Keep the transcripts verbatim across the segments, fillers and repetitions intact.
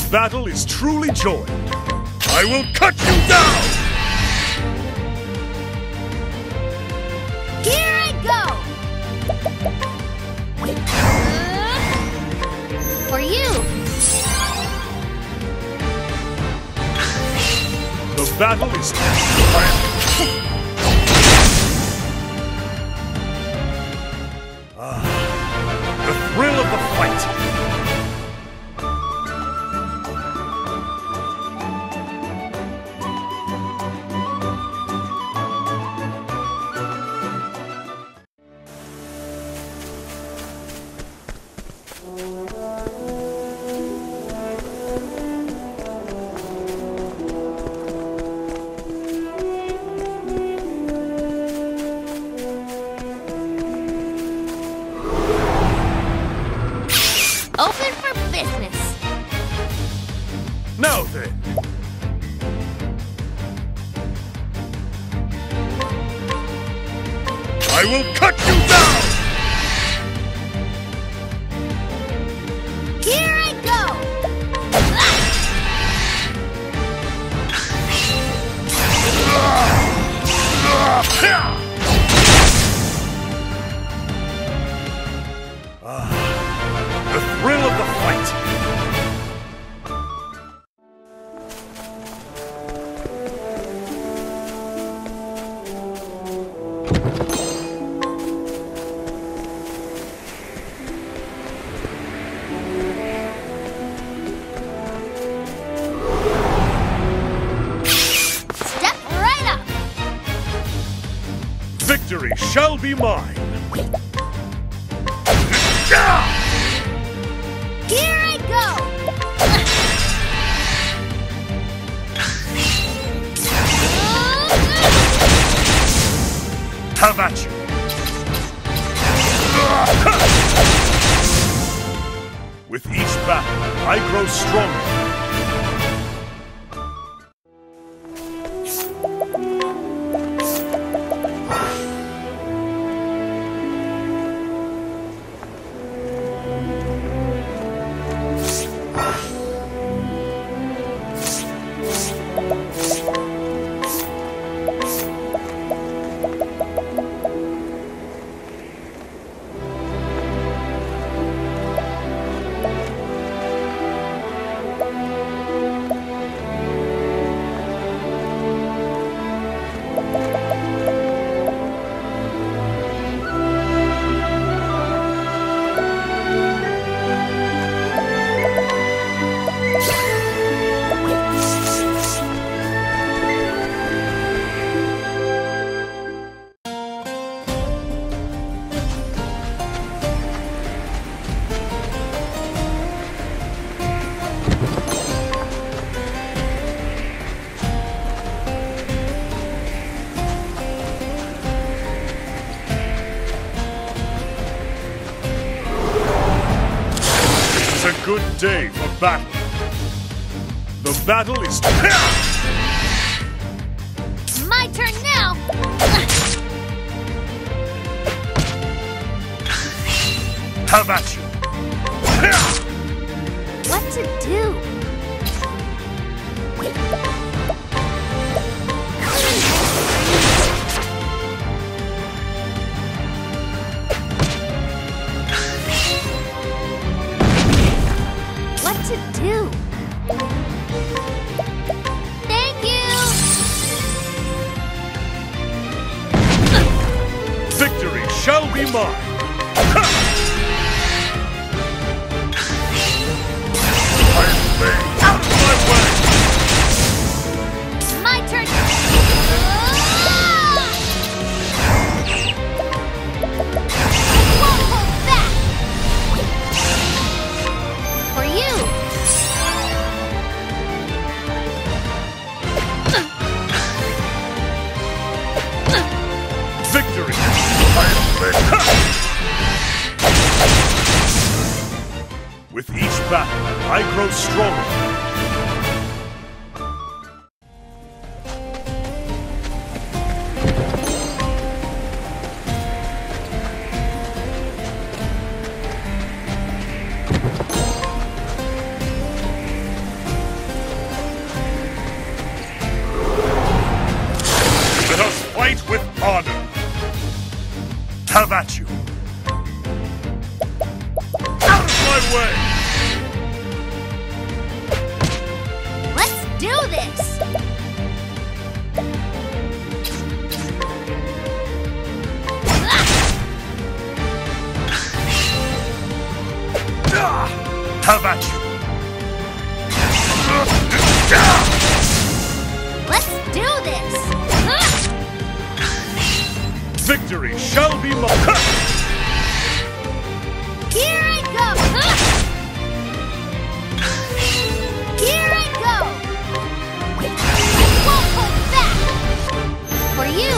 battle is truly joined. I will cut you down! Here I go! Uh, for you! The battle is... ah, the thrill of the fight! Open for business. Now then. I will cut you down! Here I go! Ah, the thrill of the fight! Step right up! Victory shall be mine! Here I go! Have at you! With each battle, I grow stronger. A good day for battle. The battle is... My turn now! Have at you! What to do? What to do? Thank you! Victory shall be mine! Out of my way! My turn! I won't hold back! For you! Victory! With each battle, I grow stronger. Have at you! Out of my way! Let's do this! Have at you! Let's do this! Victory shall be mine! Here I go! Here I go! I won't hold back! For you!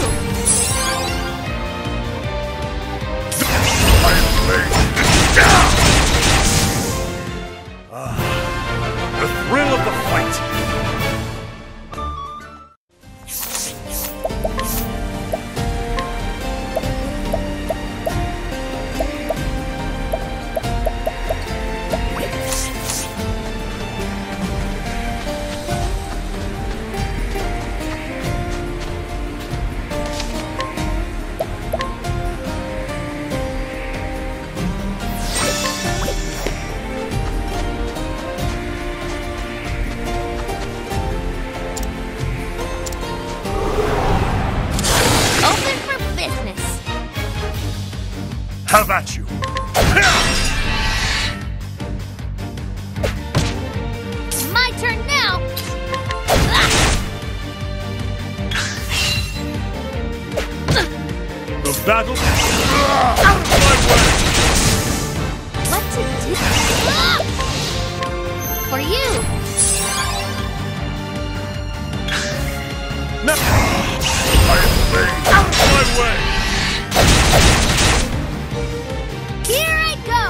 The thrill of the fight! Have at you! My turn now! The battle... Out of my way! What to do? For you! No! I am made out of my way! Here I go!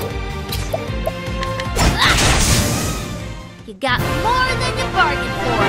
You got more than you bargained for!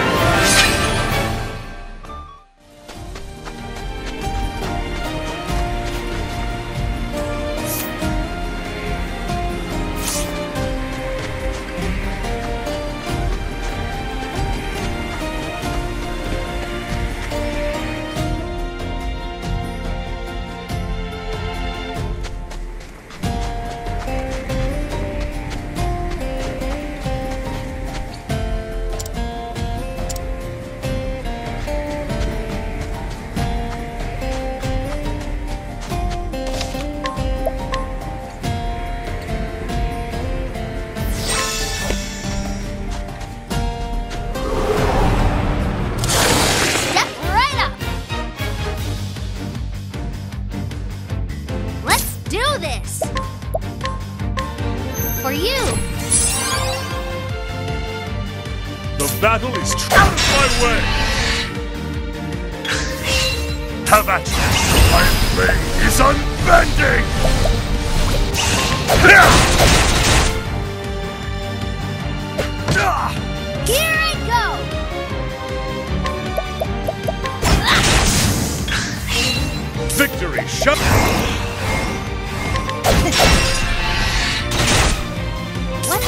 For you! The battle is out of my way! Have at you! My blade is unbending! Here I go! Victory shall... What?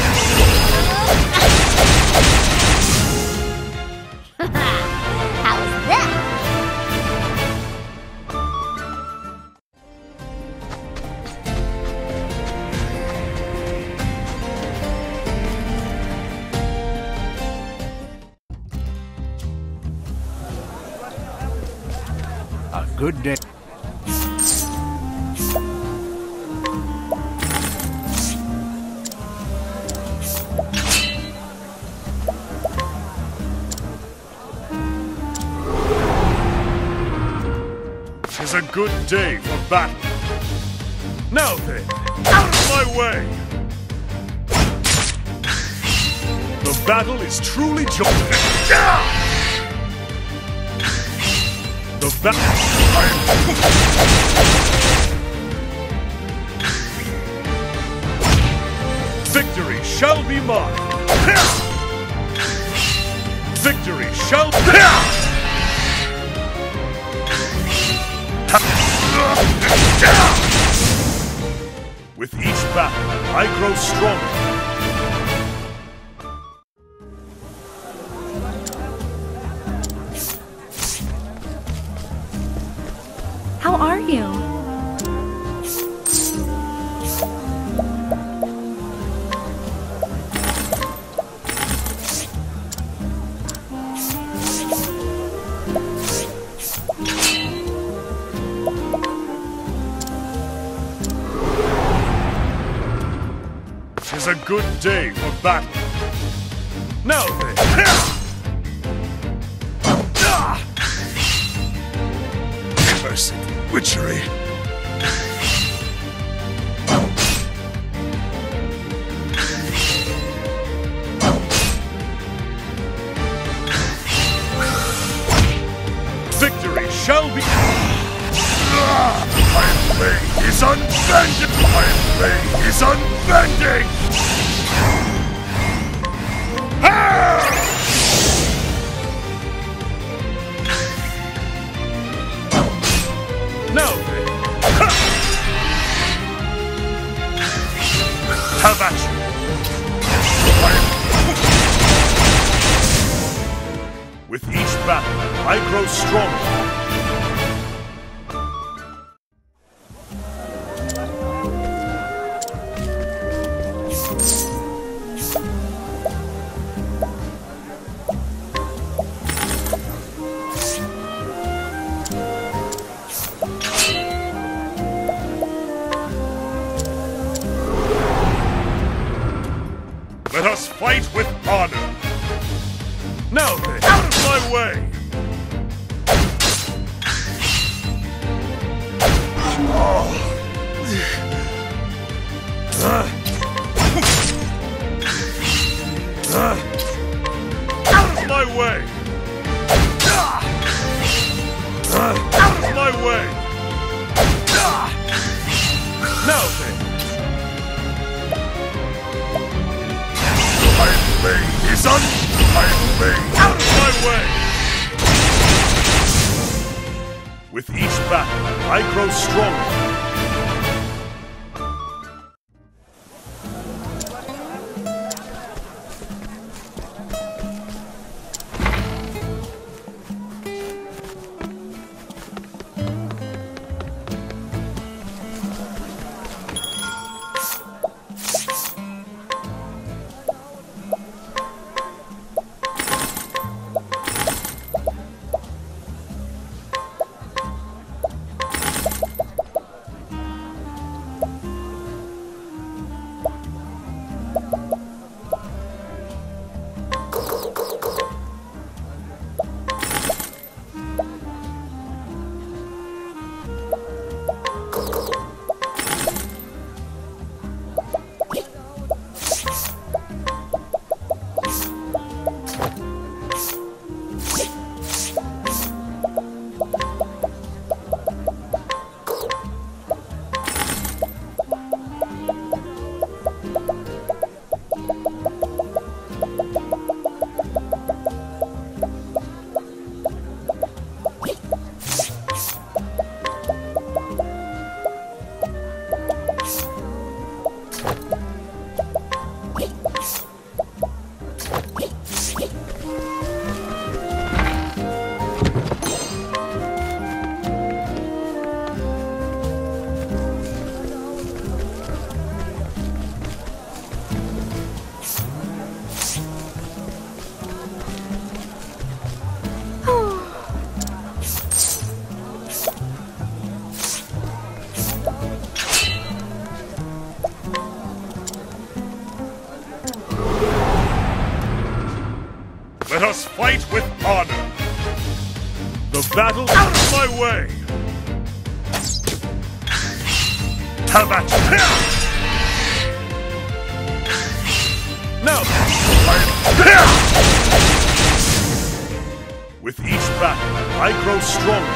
How's that? A good day. Is a good day for battle. Now then, out of my way! The battle is truly joyful. The battle. Victory shall be mine. Victory shall be. With each battle, I grow stronger. How are you? is a good day for battle. Now then. Mercy, witchery. Victory shall be. My blade is unbending! My blade is unbending! Ah! Now then, ha! Have at you! With each battle, I grow stronger. Let us fight with honor. Now then, out of my way! Oh. Uh. Uh. Out of my way! Uh. Out of my way! Uh. Now then! My blade is un... My blade... Out of my way! With each battle, I grow stronger. Let us fight with honor. The battle out of my way. Have at you. Now, with each battle, I grow stronger.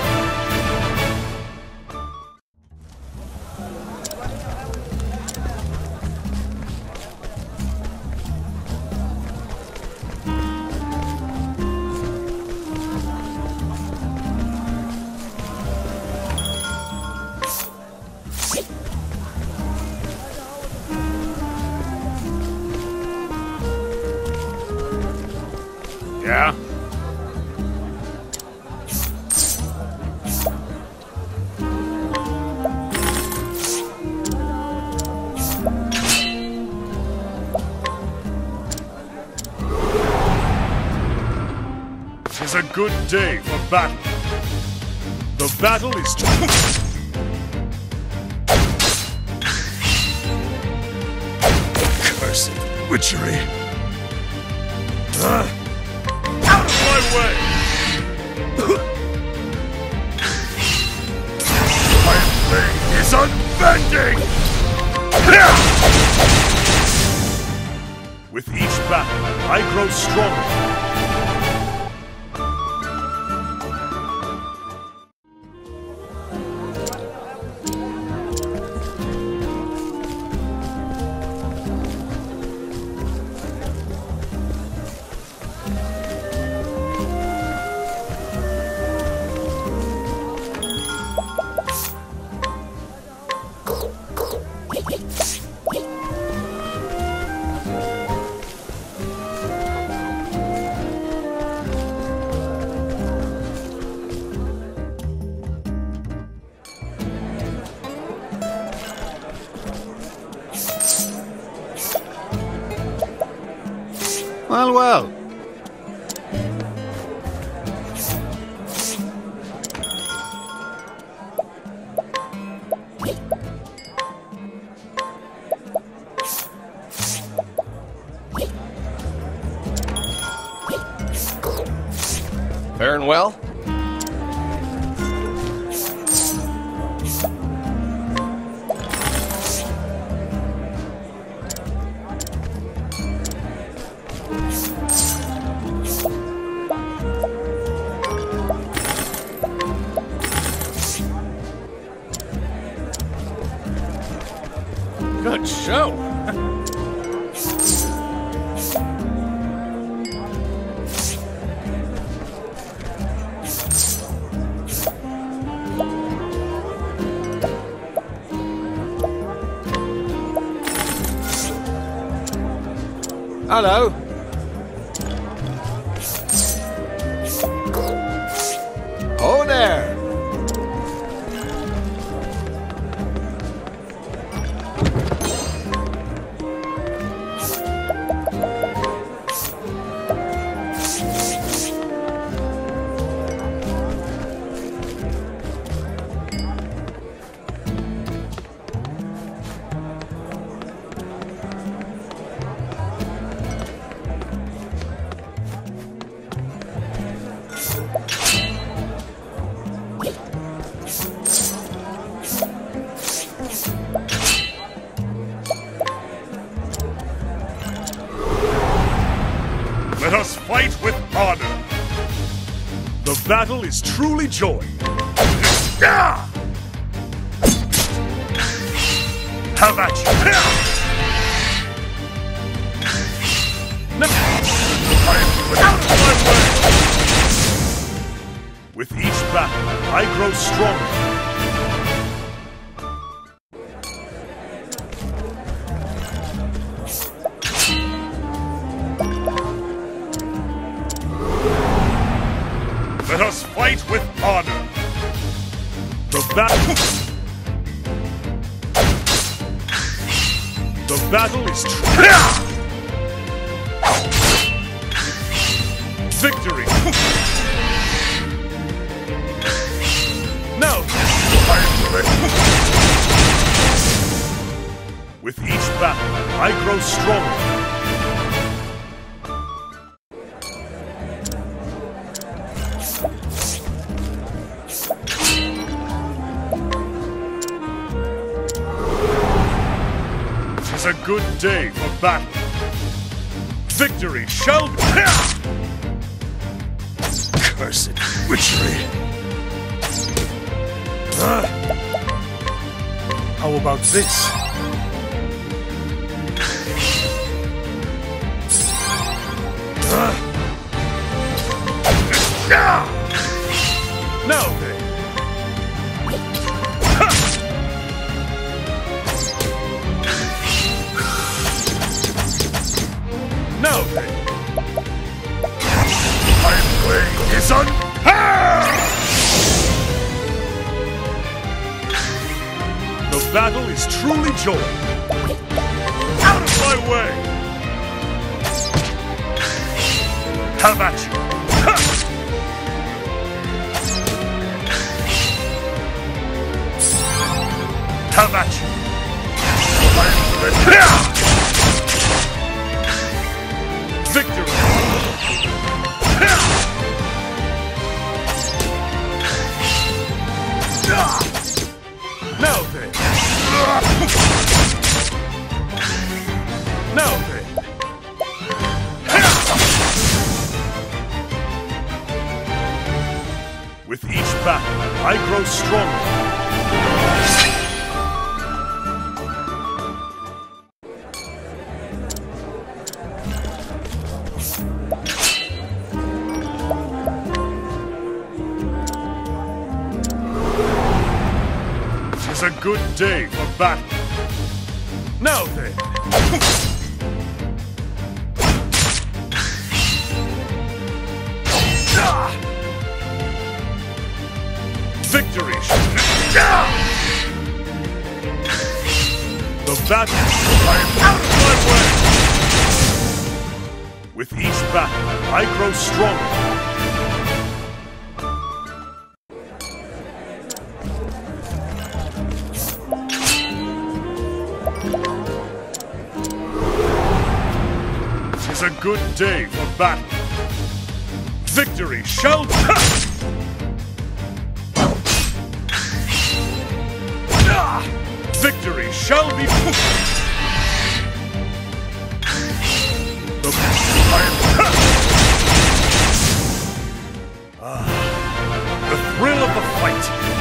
Yeah? Tis a good day for battle. The battle is to... Curse. witchery! Uh, out of my way! My blade is unbending! With each battle, I grow stronger. Well, well. Faring well? Good show! Hello. Oh there. Let us fight with honor. The battle is truly joy. Ah! Have at you! No. I am out of my way! With each battle, I grow stronger. Let us fight with honor. The battle... The battle is true. Victory! No! With each battle, I grow stronger. A good day for battle. Victory shall be. Cursed witchery. Uh, how about this? Uh, now then. Now then, my blade is on. The battle is truly joy. Out of my way! Have at you! Have at you! Victory! Now then! Now then! With each battle, I grow stronger. It's a good day for battle. Now then! Victory! The battle! I am out of my way! With each battle, I grow stronger. It's a good day for battle. Victory shall come! Victory shall be the ah, the thrill of the fight.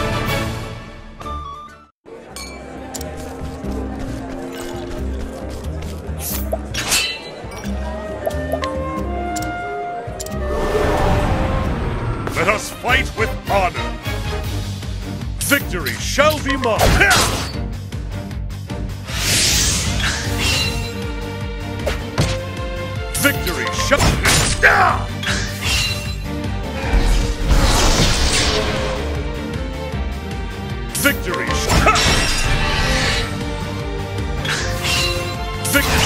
Let us fight with honor. Victory shall be mine. Victory shall down. Victory shall Victory